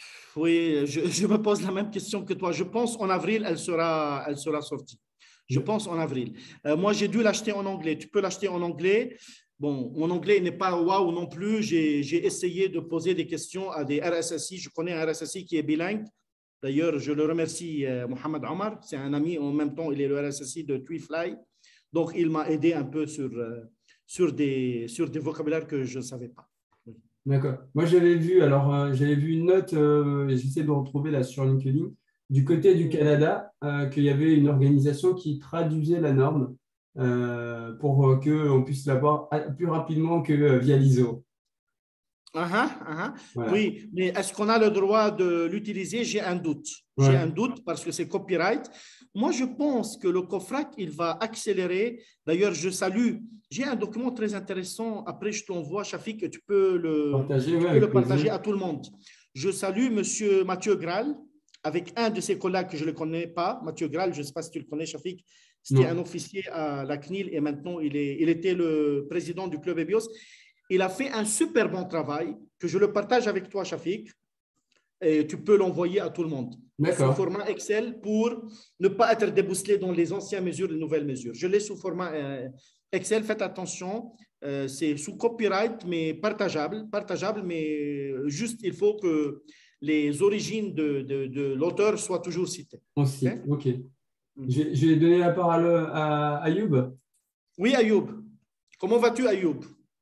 Oui, je me pose la même question que toi. Je pense en avril, elle sera sortie. Je pense en avril. Moi, j'ai dû l'acheter en anglais. Tu peux l'acheter en anglais. Bon, mon anglais n'est pas waouh non plus. J'ai essayé de poser des questions à des RSSI. Je connais un RSSI qui est bilingue. D'ailleurs, je le remercie, Mohamed Omar. C'est un ami. En même temps, il est le RSSI de TweeFly. Donc, il m'a aidé un peu sur des vocabulaires que je ne savais pas. D'accord. Moi, j'avais vu, j'avais vu une note, et j'essaie de retrouver là sur LinkedIn, du côté du Canada, qu'il y avait une organisation qui traduisait la norme pour qu'on puisse l'avoir plus rapidement que via l'ISO. Voilà. Oui, mais est-ce qu'on a le droit de l'utiliser? J'ai un doute. Ouais. J'ai un doute parce que c'est copyright. Moi, je pense que le COFRAC, il va accélérer. D'ailleurs, je salue. J'ai un document très intéressant. Après, je t'envoie, Shafik, que tu peux le partager à tout le monde. Je salue M. Mathieu Graal avec un de ses collègues que je ne le connais pas. Mathieu Graal, je ne sais pas si tu le connais, Shafik. C'était un officier à la CNIL et maintenant, il était le président du club EBIOS. Il a fait un super bon travail que je le partage avec toi, Shafik, et tu peux l'envoyer à tout le monde. Sous format Excel pour ne pas être débousselé dans les anciennes mesures et les nouvelles mesures. Je l'ai sous format Excel. Faites attention, c'est sous copyright, mais partageable, mais juste il faut que les origines de l'auteur soient toujours citées. OK. Je vais donner la parole à Ayoub. Oui, Ayoub. Comment vas-tu, Ayoub?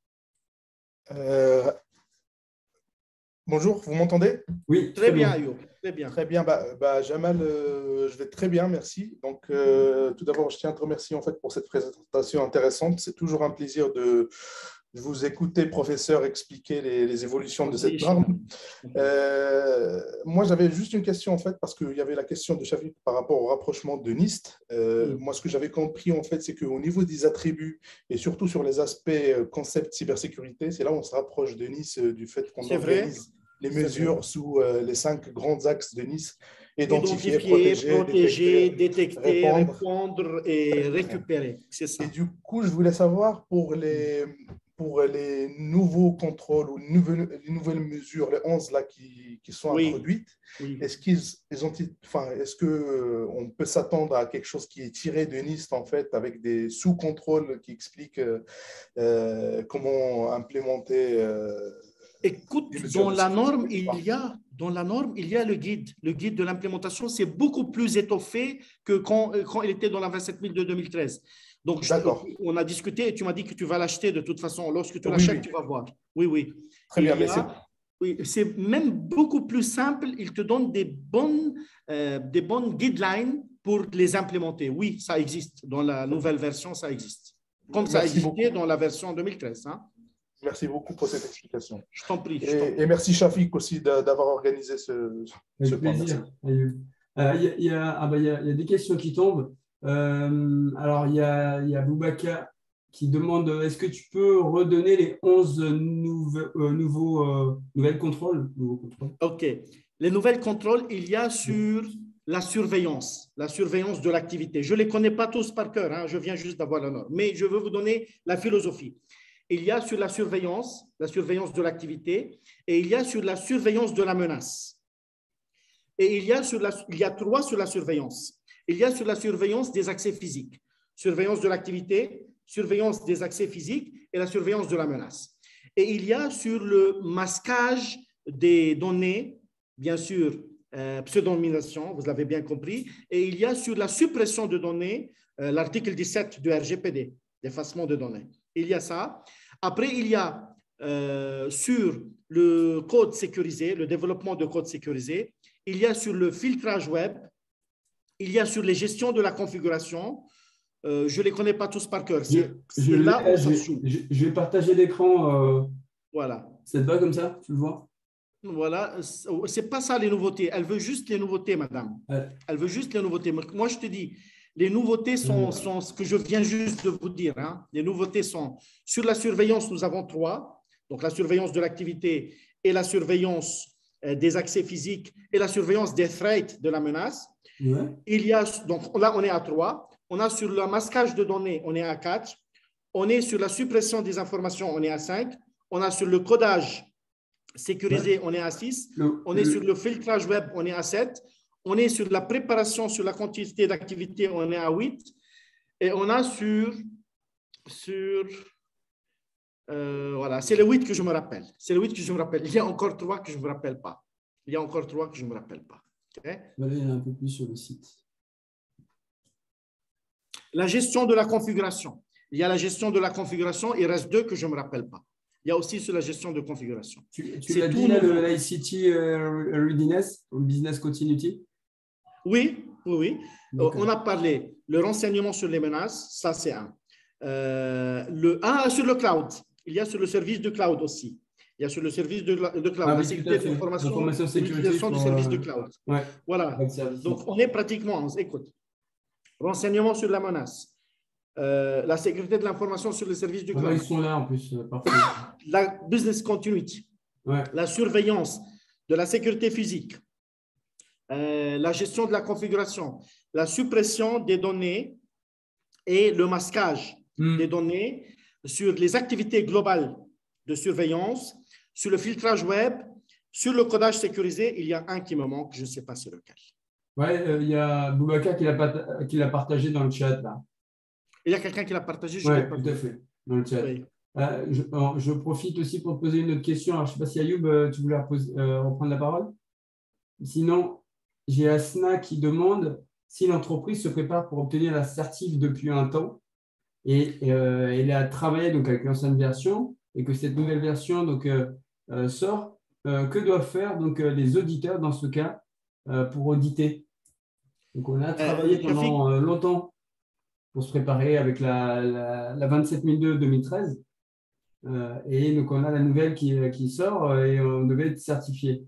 Bonjour, vous m'entendez? Oui, très bien, Ayoub. Très bien. Très bien. Jamal, je vais très bien, merci. Donc, tout d'abord, je tiens à te remercier en fait pour cette présentation intéressante. C'est toujours un plaisir de vous écouter, professeur, expliquer les évolutions de cette norme. Moi, j'avais juste une question en fait, parce qu'il y avait la question de Shafik par rapport au rapprochement de NIST. Moi, ce que j'avais compris en fait, c'est qu'au niveau des attributs et surtout sur les aspects concept cybersécurité, c'est là où on se rapproche de NIST du fait qu'on organise les mesures sous les 5 grands axes de NIST: identifier, protéger, détecter, répondre et récupérer. C'est ça. Et du coup, je voulais savoir pour les nouveaux contrôles ou les nouvelles mesures, les 11 là qui sont introduites, est-ce qu'on peut s'attendre à quelque chose qui est tiré de NIST en fait, avec des sous-contrôles qui expliquent comment implémenter Écoute, dans la norme, il y a le guide. Le guide de l'implémentation, c'est beaucoup plus étoffé que quand il était dans la 27000 de 2013. Donc, on a discuté et tu m'as dit que tu vas l'acheter de toute façon. Lorsque tu l'achètes, tu vas voir. Oui. Très bien, c'est même beaucoup plus simple. Il te donne des bonnes guidelines pour les implémenter. Oui, ça existe. Dans la nouvelle version, ça existe. Comme ça existait dans la version 2013. Merci beaucoup pour cette explication. Je t'en prie. Et merci Shafik aussi d'avoir organisé ce plaisir. Il y a des questions qui tombent. Alors, il y a Boubacar qui demande est-ce que tu peux redonner les 11 nouvelles contrôles? OK. Les nouvelles contrôles, il y a sur la surveillance de l'activité. Je ne les connais pas tous par cœur, je viens juste d'avoir la norme, mais je veux vous donner la philosophie. Il y a sur la surveillance de l'activité, et il y a sur la surveillance de la menace. Et il y a 3 sur la surveillance. Il y a sur la surveillance des accès physiques, surveillance de l'activité, surveillance des accès physiques et la surveillance de la menace. Et il y a sur le masquage des données, bien sûr, pseudonymisation, vous l'avez bien compris, et il y a sur la suppression de données, l'article 17 du RGPD, d'effacement de données. Il y a ça. Après, il y a sur le code sécurisé, le développement de code sécurisé, il y a sur le filtrage web, il y a sur les gestions de la configuration. Je ne les connais pas tous par cœur. Je vais partager l'écran. Voilà. Ça te va comme ça? Tu le vois? Voilà. Ce n'est pas ça les nouveautés. Elle veut juste les nouveautés, madame. Elle veut juste les nouveautés. Moi, je te dis, les nouveautés sont ce que je viens juste de vous dire. Les nouveautés sont sur la surveillance, nous avons 3. Donc, la surveillance de l'activité et la surveillance des accès physiques et la surveillance des threats de la menace. Il y a, donc là, on est à 3. On a sur le masquage de données, on est à 4. On est sur la suppression des informations, on est à 5. On a sur le codage sécurisé, on est à 6. On est sur le filtrage web, on est à 7. On est sur la préparation, sur la quantité d'activité, on est à 8. Et on a voilà, c'est le 8 que je me rappelle. C'est le 8 que je me rappelle. Il y a encore 3 que je ne me rappelle pas. Il y a encore 3 que je ne me rappelle pas. Okay? Il y en a un peu plus sur le site. La gestion de la configuration. Il y a la gestion de la configuration. Il reste 2 que je ne me rappelle pas. Il y a aussi sur la gestion de configuration. Tu l'as dit, là, l'ICT Readiness, Business Continuity? Oui. On a parlé le renseignement sur les menaces, ça c'est un. Sur le cloud. Il y a sur le service de cloud aussi. Il y a sur le service de cloud, la sécurité de l'information, l'utilisation du service de cloud. Ouais. Voilà. Donc, on est pratiquement, écoute, renseignement sur la menace, la sécurité de l'information sur le service du cloud. Ils sont là en plus, parfois. La business continuity, la surveillance de la sécurité physique, la gestion de la configuration, la suppression des données et le masquage des données sur les activités globales de surveillance, sur le filtrage web, sur le codage sécurisé. Il y a un qui me manque, je ne sais pas c'est lequel. Oui, il y a Boubacar qui l'a partagé dans le chat. Là. Il y a quelqu'un qui l'a partagé, Oui, tout à fait, dans le chat. Oui. Je profite aussi pour te poser une autre question. Alors, je ne sais pas si Ayoub, tu voulais reprendre la parole. Sinon, j'ai Asna qui demande si l'entreprise se prépare pour obtenir la certif depuis un temps et elle a travaillé donc, avec l'ancienne version et que cette nouvelle version donc, sort, que doivent faire donc, les auditeurs dans ce cas pour auditer? Donc, on a travaillé pendant longtemps pour se préparer avec la 27002 2013 et donc on a la nouvelle qui sort et on devait être certifié.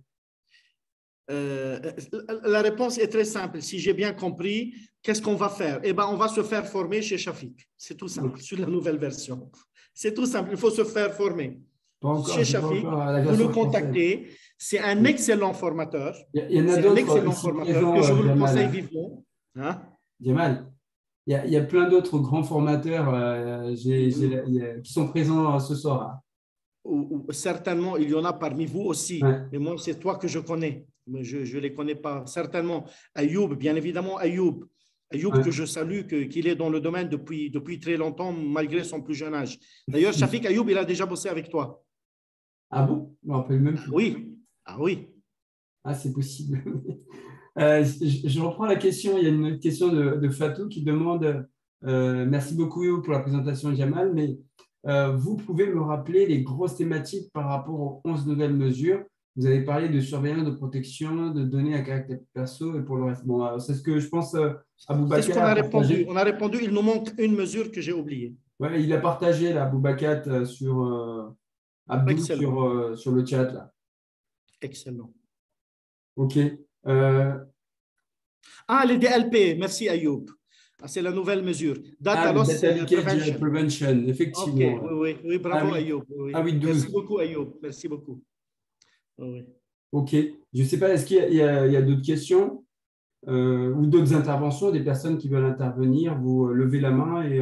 La réponse est très simple. Si j'ai bien compris, qu'est-ce qu'on va faire? Eh ben, on va se faire former chez Shafik. C'est tout simple, sur la nouvelle version. C'est tout simple, il faut se faire former. Chez Shafik, vous le contactez. C'est un excellent formateur. Il y en a d'autres. Un excellent formateur que je vous le conseille vivement. Hein? Jamal, il y a plein d'autres grands formateurs qui sont présents ce soir. Certainement, il y en a parmi vous aussi. Mais moi, c'est toi que je connais. Mais je ne les connais pas. Certainement, Ayoub, bien évidemment, Ayoub que je salue, qu'il est dans le domaine depuis très longtemps, malgré son plus jeune âge. D'ailleurs, Shafik Ayoub, il a déjà bossé avec toi. Ah bon? Je me rappelle même plus. Oui. Ah oui. Ah, c'est possible. Je reprends la question. Il y a une question de Fatou qui demande merci beaucoup pour la présentation, Jamal, mais vous pouvez me rappeler les grosses thématiques par rapport aux 11 nouvelles mesures? Vous avez parlé de surveillance, de protection, de données à caractère perso et pour le reste. Bon, c'est ce que je pense à Boubacar. C'est ce qu'on a répondu. On a répondu, il nous manque une mesure que j'ai oubliée. Ouais, il a partagé là, Boubacar sur Abdou sur le chat. Là. Excellent. OK. Les DLP, merci Ayoub. C'est la nouvelle mesure. Data Loss Prevention, effectivement. Okay. Oui, bravo Ayoub. Oui. Merci beaucoup Ayoub, merci beaucoup. Oui. OK. Je ne sais pas, est-ce qu'il y a d'autres questions ou d'autres interventions, des personnes qui veulent intervenir? Vous levez la main et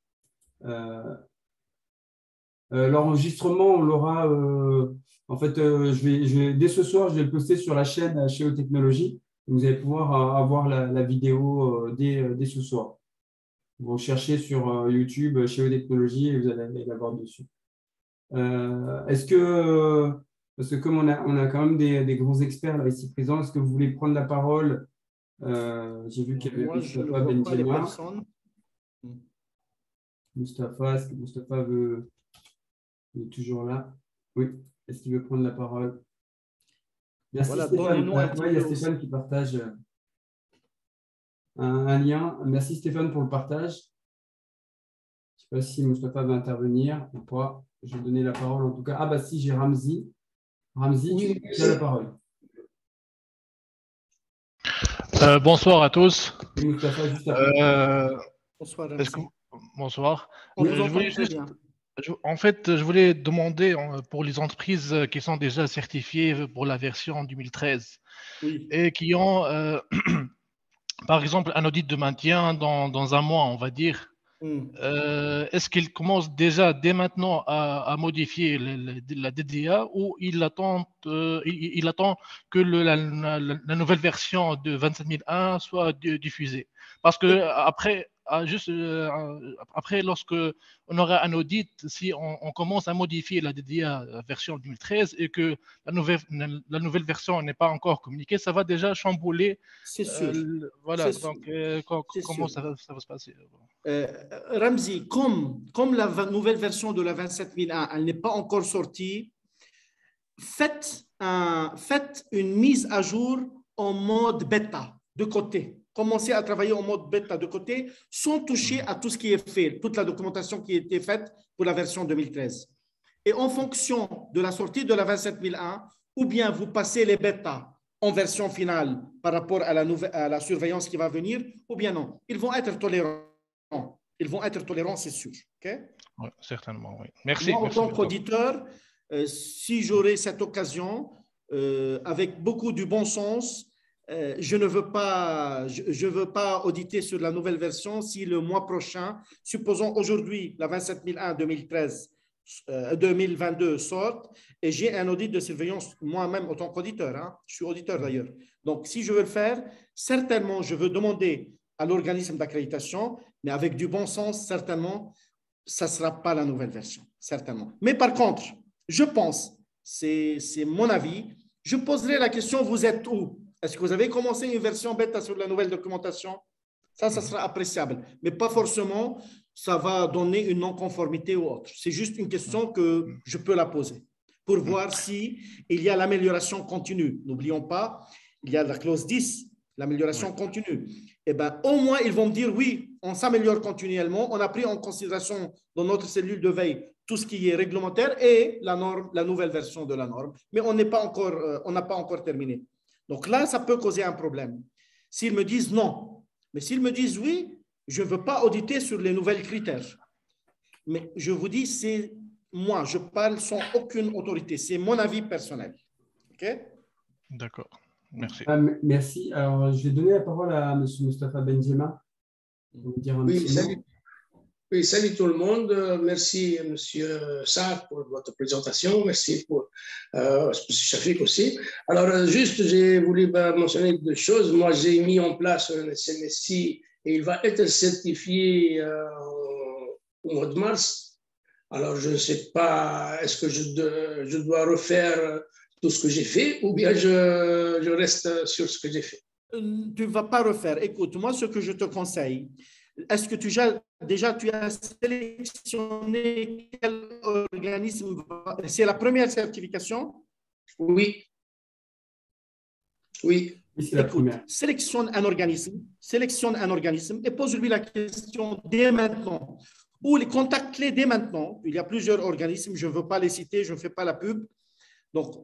l'enregistrement, on l'aura. En fait, dès ce soir, je vais le poster sur la chaîne Cheo Technologies. Vous allez pouvoir avoir la vidéo dès ce soir. Vous cherchez sur YouTube Cheo Technologies et vous allez la voir dessus. Est-ce que, parce que comme on a quand même des grands experts là, ici présents, est-ce que vous voulez prendre la parole? J'ai vu qu'il y avait Moustapha Benjama. Moustapha, est-ce que Moustapha il est toujours là? Oui. Est-ce qu'il veut prendre la parole? Merci Stéphane. Il y a Stéphane qui partage un lien. Merci Stéphane pour le partage. Je ne sais pas si Moustapha va intervenir ou pas. Je vais donner la parole en tout cas. Ah bah si, j'ai Ramzi. Ramzi, oui, tu as la parole. Bonsoir à tous. Oui, Moustapha, juste après. Bonsoir Ramzi. Bonsoir. En fait, je voulais demander pour les entreprises qui sont déjà certifiées pour la version 2013 et qui ont, par exemple, un audit de maintien dans un mois, on va dire, est-ce qu'il commence déjà dès maintenant à modifier la DDA ou il attend que la nouvelle version de 27001 soit diffusée? Parce que après, lorsque on aura un audit, si on commence à modifier la DDA version 2013 et que la nouvelle version n'est pas encore communiquée, ça va déjà chambouler. C'est sûr. Voilà, donc comment ça va se passer? Ramzi, comme la nouvelle version de la 27001, elle n'est pas encore sortie, faites une mise à jour en mode bêta de côté. Commencez à travailler en mode bêta de côté sans toucher à tout ce qui est fait, toute la documentation qui a été faite pour la version 2013. Et en fonction de la sortie de la 27001, ou bien vous passez les bêtas en version finale par rapport à la surveillance qui va venir, ou bien non. Ils vont être tolérants. Ils vont être tolérants, c'est sûr. Okay? Oui, certainement, oui. Merci. Moi, en tant qu'auditeur, si j'aurais cette occasion, avec beaucoup de bon sens, je ne veux pas, je veux pas auditer sur la nouvelle version si le mois prochain, supposons aujourd'hui la 27001 2022 sort et j'ai un audit de surveillance moi-même en tant qu'auditeur. Hein, je suis auditeur d'ailleurs. Donc, si je veux le faire, certainement, je veux demander à l'organisme d'accréditation, mais avec du bon sens, certainement, ça ne sera pas la nouvelle version, certainement. Mais par contre, je pense, c'est mon avis, je poserai la question, vous êtes où? Est-ce que vous avez commencé une version bêta sur la nouvelle documentation? Ça sera appréciable, mais pas forcément, ça va donner une non-conformité ou autre. C'est juste une question que je peux la poser pour voir si il y a l'amélioration continue. N'oublions pas, il y a la clause 10, l'amélioration continue. Eh bien, au moins, ils vont me dire, oui, on s'améliore continuellement, on a pris en considération dans notre cellule de veille tout ce qui est réglementaire et la norme, la nouvelle version de la norme, mais on n'a pas encore terminé. Donc là, ça peut causer un problème. S'ils me disent non, mais s'ils me disent oui, je ne veux pas auditer sur les nouvelles critères. Mais je vous dis, c'est moi, je parle sans aucune autorité, c'est mon avis personnel. OK? D'accord. Merci. Merci. Alors, je vais donner la parole à M. Moustapha Benzema. Oui, salut tout le monde. Merci, M. Saad, pour votre présentation. Merci pour M. Shafik aussi. Alors, juste, j'ai voulu mentionner deux choses. Moi, j'ai mis en place un SMSI et il va être certifié au mois de mars. Alors, je ne sais pas, est-ce que je dois refaire tout ce que j'ai fait ou bien je reste sur ce que j'ai fait? Tu ne vas pas refaire. Écoute, moi, ce que je te conseille, est-ce que tu as sélectionné quel organisme? C'est la première certification? Oui. Oui. Écoute, sélectionne un organisme et pose-lui la question dès maintenant. Ou les contacte-les dès maintenant. Il y a plusieurs organismes, je ne veux pas les citer, je ne fais pas la pub. Donc,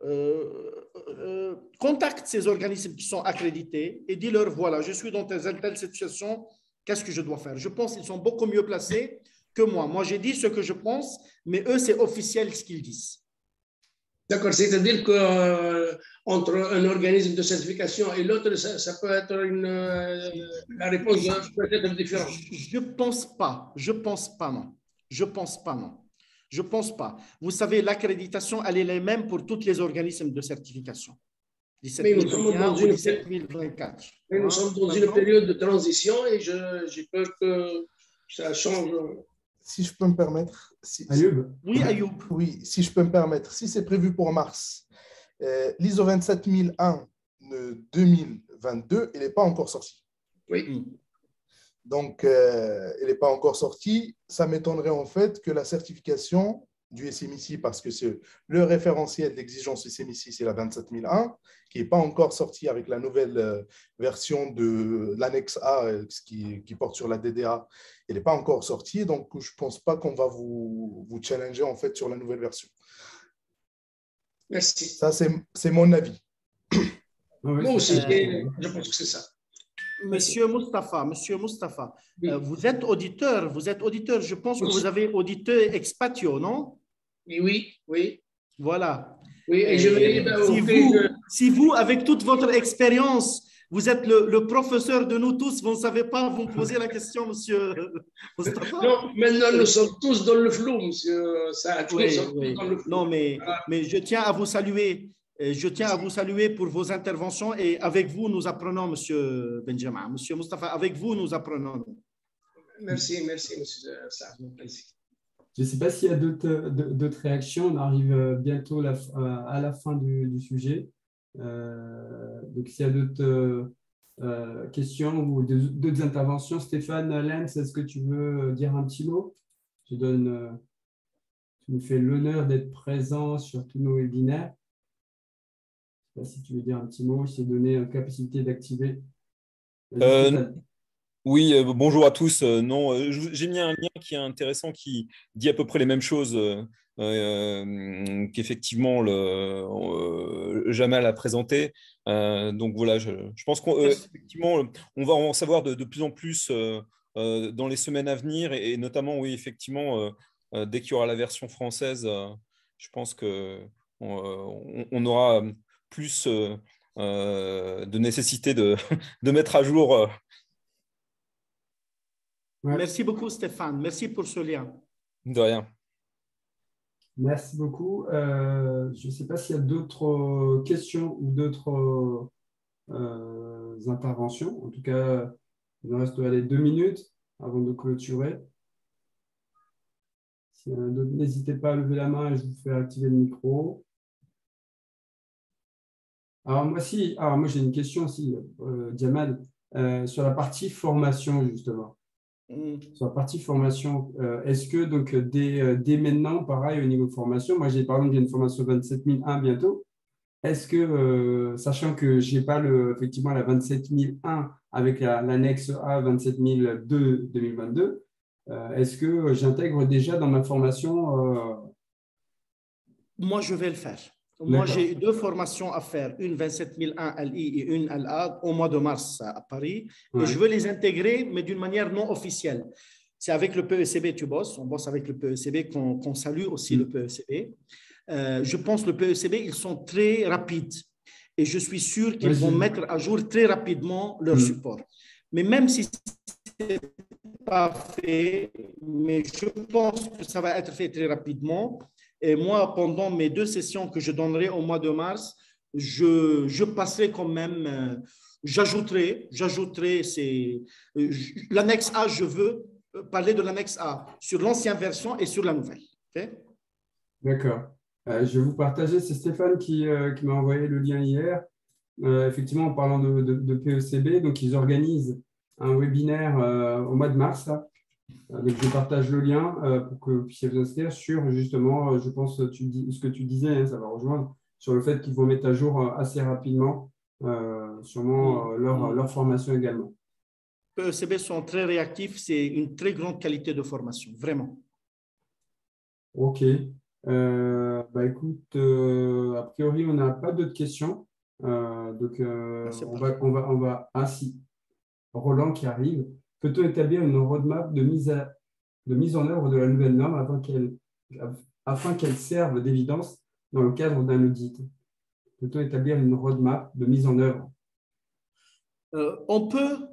contacte ces organismes qui sont accrédités et dis-leur, voilà, je suis dans telle situation, qu'est-ce que je dois faire? Je pense qu'ils sont beaucoup mieux placés que moi. Moi, j'ai dit ce que je pense, mais eux, c'est officiel ce qu'ils disent. D'accord, c'est-à-dire qu'entre un organisme de certification et l'autre, ça peut être la réponse peut être différente. Je pense pas, non. Je pense pas. Vous savez, l'accréditation, elle est la même pour tous les organismes de certification. 17001 ou 17024. Mais nous sommes dans une période de transition et j'ai peur que ça change. Si je peux me permettre. Ayoub. Oui, Ayoub. Oui, si je peux me permettre. Si c'est prévu pour mars, l'ISO 27001 de 2022, il n'est pas encore sorti. Oui. Donc, elle n'est pas encore sortie. Ça m'étonnerait en fait que la certification du SMIC, parce que c'est le référentiel d'exigence SMIC, c'est la 27001, qui n'est pas encore sortie avec la nouvelle version de l'annexe A qui porte sur la DDA. Elle n'est pas encore sortie, donc je ne pense pas qu'on va vous challenger en fait sur la nouvelle version. Merci. Ça, c'est mon avis. Moi aussi, je pense que c'est ça. Monsieur Moustapha, oui. Vous êtes auditeur. Je pense que vous avez audité Expatio, non? Oui. Voilà. Oui, et je vais si vous, avec toute votre expérience Vous êtes le professeur de nous tous. Vous ne savez pas, vous me posez la question, monsieur Moustapha. Non, maintenant, nous sommes tous dans le flou, monsieur Saad. Nous Oui, sommes tous oui. dans le flou. Non, mais je tiens à vous saluer. Je tiens à vous saluer pour vos interventions et avec vous, nous apprenons, monsieur Benjamin. Monsieur Moustapha, avec vous, nous apprenons. Merci, merci, monsieur Saad. Merci. Je ne sais pas s'il y a d'autres réactions. On arrive bientôt à la fin du sujet. Donc, s'il y a d'autres questions ou d'autres interventions, Stéphane, Lenz, est-ce que tu veux dire un petit mot? Tu nous fais l'honneur d'être présent sur tous nos webinaires. Je ne sais pas si tu veux dire un petit mot, je t'ai donné la capacité d'activer. Oui, bonjour à tous. Non, j'ai mis un lien qui est intéressant, qui dit à peu près les mêmes choses qu'effectivement Jamal a présenté. Donc voilà, je pense qu'effectivement, on va en savoir de plus en plus dans les semaines à venir et notamment, oui, effectivement, dès qu'il y aura la version française, je pense qu'on aura plus de nécessité de mettre à jour. Ouais. Merci beaucoup, Stéphane. Merci pour ce lien. De rien. Merci beaucoup. Je ne sais pas s'il y a d'autres questions ou d'autres interventions. En tout cas, il nous reste 2 minutes avant de clôturer. Si n'hésitez pas à lever la main et je vous fais activer le micro. Alors moi j'ai une question aussi, Jamal, sur la partie formation justement. Sur la partie formation, est-ce que donc dès maintenant, pareil au niveau formation, moi j'ai par exemple une formation 27001 bientôt, est-ce que, sachant que je n'ai pas effectivement la 27001 avec l'annexe A 27002 2022, est-ce que j'intègre déjà dans ma formation Moi, je vais le faire. Moi, j'ai 2 formations à faire, une 27001 LI et une LA au mois de mars à Paris. Ouais. Et je veux les intégrer, mais d'une manière non officielle. C'est avec le PECB, tu bosses. On bosse avec le PECB, qu'on salue aussi le PECB. Je pense que le PECB, ils sont très rapides. Et je suis sûr qu'ils vont mettre à jour très rapidement leur support. Mais même si ce n'est pas fait, mais je pense que ça va être fait très rapidement. Et moi, pendant mes 2 sessions que je donnerai au mois de mars, je passerai quand même, j'ajouterai l'annexe A, je veux parler de l'annexe A sur l'ancienne version et sur la nouvelle. Okay? D'accord. Je vais vous partager, c'est Stéphane qui m'a envoyé le lien hier. Effectivement, en parlant de PECB, donc ils organisent un webinaire au mois de mars. Là. Donc, je partage le lien pour que vous puissiez vous inscrire sur, justement, je pense, ce que tu disais, hein, ça va rejoindre, sur le fait qu'ils vont mettre à jour assez rapidement, sûrement leur formation également. PECB sont très réactifs, c'est une très grande qualité de formation, vraiment. OK. Écoute, a priori, on n'a pas d'autres questions. Donc, on va ainsi. Roland qui arrive. Peut-on établir une roadmap de mise en œuvre de la nouvelle norme afin qu'elle serve d'évidence dans le cadre d'un audit? Peut-on établir une roadmap de mise en œuvre? On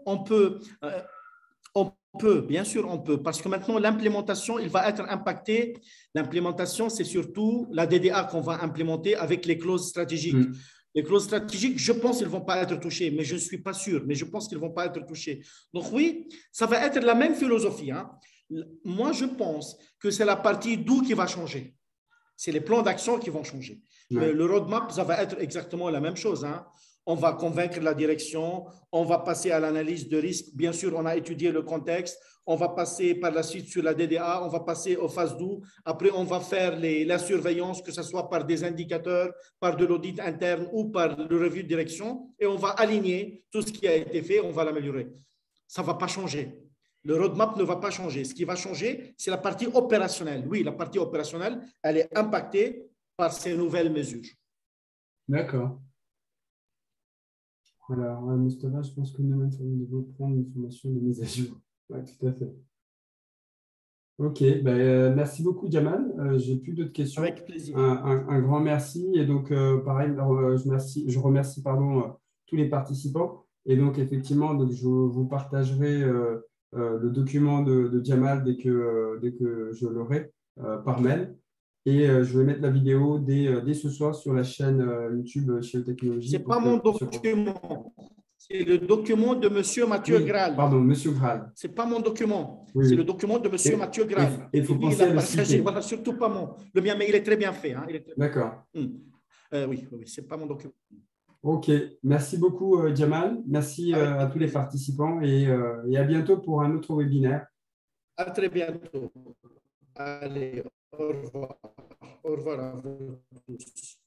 peut, bien sûr, on peut, parce que maintenant, l'implémentation, il va être impacté. L'implémentation, c'est surtout la DDA qu'on va implémenter avec les clauses stratégiques. Les clauses stratégiques, je pense qu'ils ne vont pas être touchées, mais je ne suis pas sûr, mais je pense qu'ils ne vont pas être touchés. Donc oui, ça va être la même philosophie. Hein. Moi, je pense que c'est la partie d'où qui va changer. C'est les plans d'action qui vont changer. Mais le roadmap, ça va être exactement la même chose. Hein. On va convaincre la direction, on va passer à l'analyse de risque. Bien sûr, on a étudié le contexte. On va passer par la suite sur la DDA, on va passer aux phases d'où. Après, on va faire la surveillance, que ce soit par des indicateurs, par de l'audit interne ou par le revue de direction. Et on va aligner tout ce qui a été fait, on va l'améliorer. Ça ne va pas changer. Le roadmap ne va pas changer. Ce qui va changer, c'est la partie opérationnelle. Oui, la partie opérationnelle, elle est impactée par ces nouvelles mesures. D'accord. Alors, Moustapha, je pense que nous devons prendre une formation de mise à jour. Oui, tout à fait. OK, merci beaucoup, Jamal. Je n'ai plus d'autres questions. Avec plaisir. Un grand merci. Et donc, pareil, je remercie tous les participants. Et donc, effectivement, donc, je vous partagerai le document de Jamal dès que je l'aurai par mail. Et je vais mettre la vidéo dès ce soir sur la chaîne YouTube Cheo Technologies. Ce n'est pas mon document. C'est le document de M. Mathieu Graal. Pardon, M. Graal. Ce n'est pas mon document. Oui, c'est oui. le document de M. Mathieu Graal. Il faut penser à le citer. Voilà, surtout pas mon. Le mien, mais il est très bien fait. Hein, D'accord. Oui, ce n'est pas mon document. OK. Merci beaucoup, Jamal. Merci à tous les participants et à bientôt pour un autre webinaire. À très bientôt. Allez, au revoir. Au revoir à vous tous.